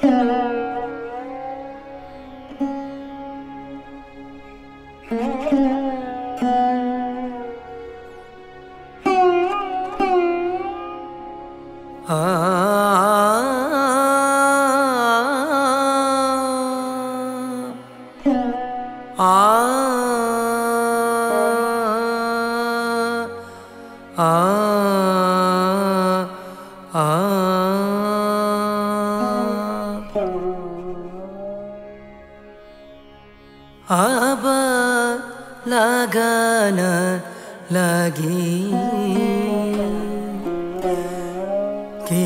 अब लगन लगी कि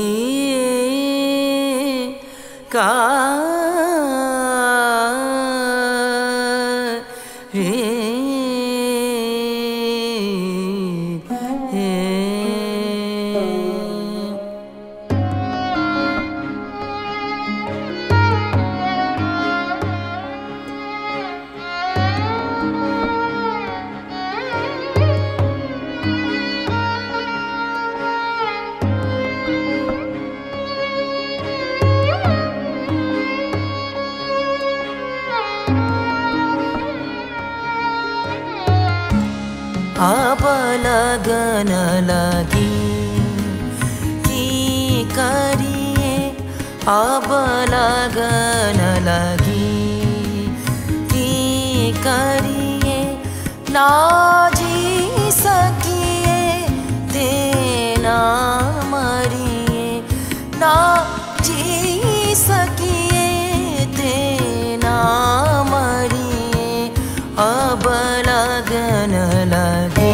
अब लगन लगी कि करिए, अब लगन लगी कि करिए, ना जी सकिए ते ना मरिए, ना जी सकिए ते ना मरिए, अब लगन लगी।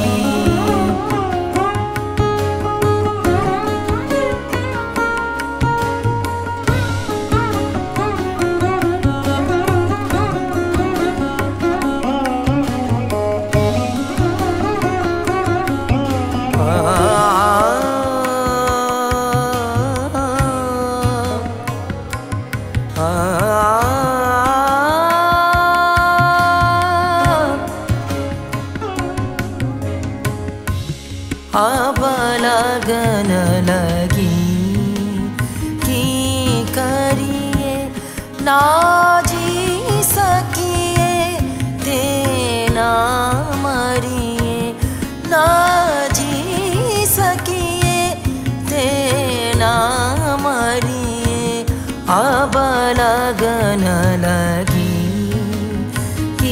अब लगन लगी कि करिए, ना जी सकिए ते ना मरिए, ना जी सकिए ते ना मरिए, अब लगन लगी कि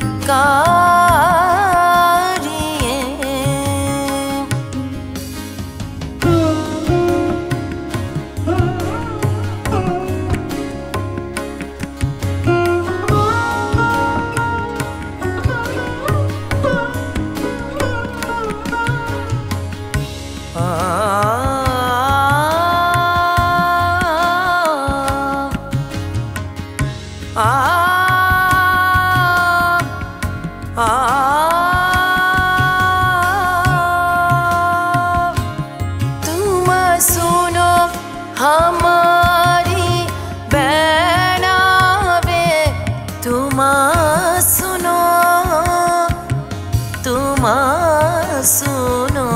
तुम सुनो हमारी बहनावे, तुम सुनो, तुम सुनो,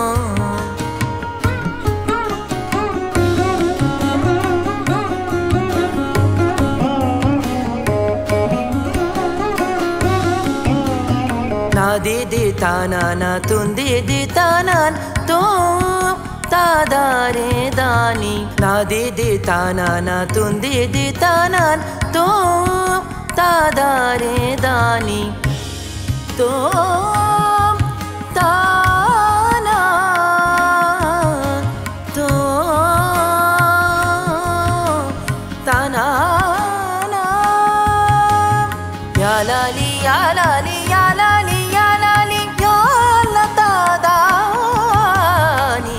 ना दे दे ताना ना तुम दे दे ताना तुम तादारे दानी, ना दे दे ताना ना तुम दे दे ताना तुम तादारे दानी, तुम ताना तुम ताना या लाली या लाली या लाली या लाली या लता दानी,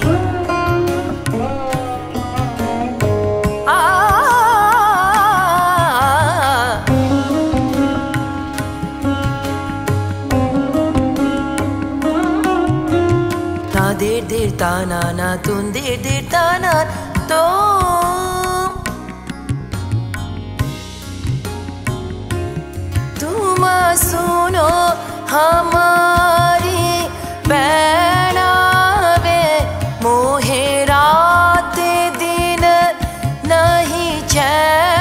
ना देर देर ताना ना तुम देर देर ताना तुम सुनो हमारी बहनावे, मोहे रात दिन नहीं चैन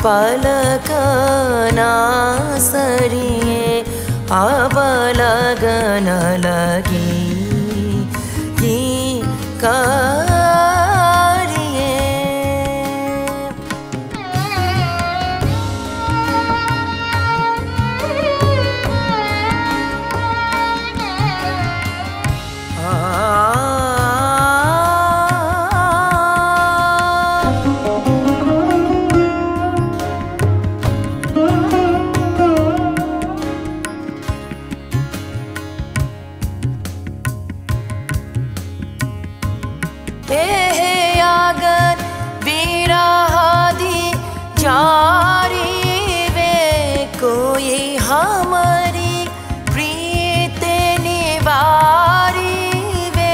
पलक ना सरिए अब लगन लगी की करिए। आगन विराहादि जारी वे कोई हमारी प्रीत निवारी वे।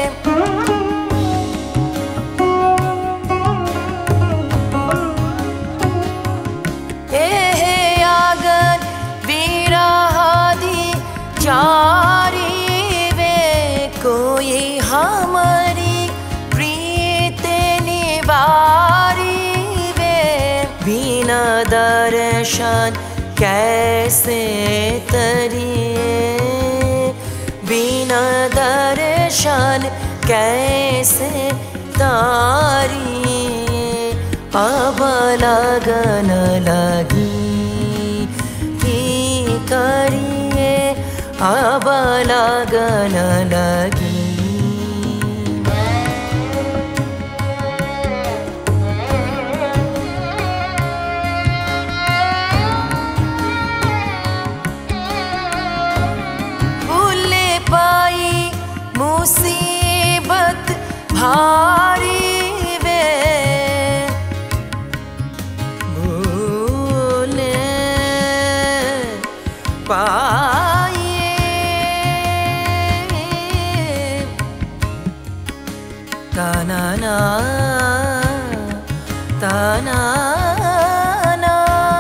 आगन विराहादि जारी वे कोई हमारी बिना दर्शन कैसे तरिए बिना दर्शन कैसे तारिए अब लगन लगी की करिए अब लगन लगी। मुसीबत भारी वे भूले पाए ताना ना ताना ना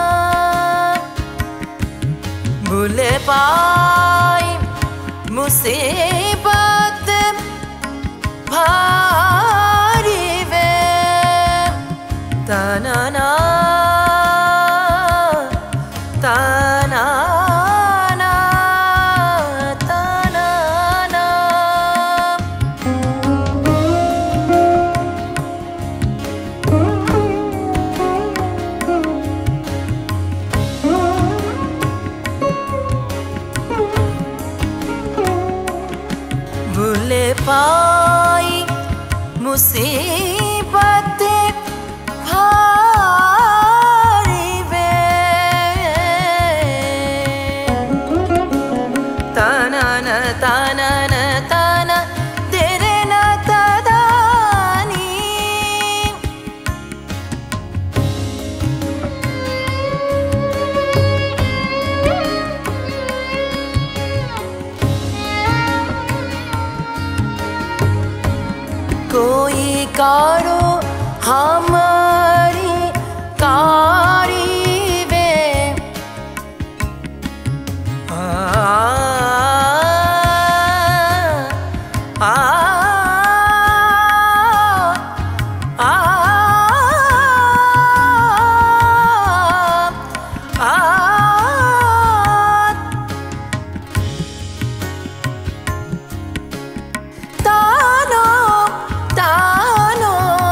भूले पाए मुसीबत भारी वे ताना ना ताना ना ताना ना। भूले पाई मुसीबत भारी वे ताना न ताना न ताना तेरे न तदानी। कोई कारो हमारी कारी वे आ आ आ आ तानो तानो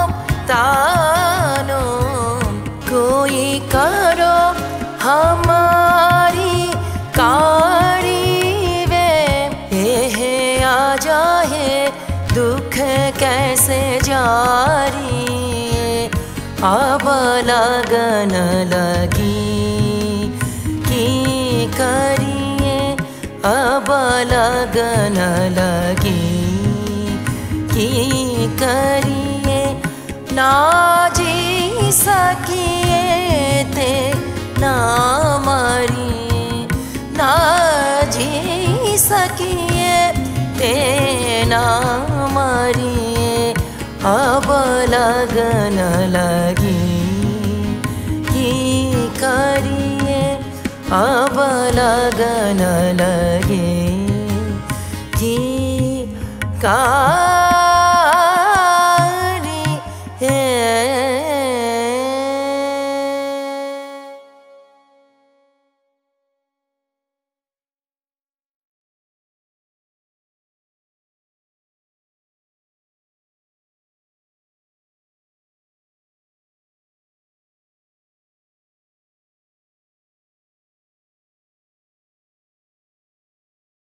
तानो कोई करो हमारी कारी वे आ जाए दुख कैसे जारी अब लगन लगी की करिए अब लगन लगी की करिए ना जी सकिए ते ना मरिए ना जी सकिए ते ना मरिए अब लगन लगी की करिए अब लगन लगे की का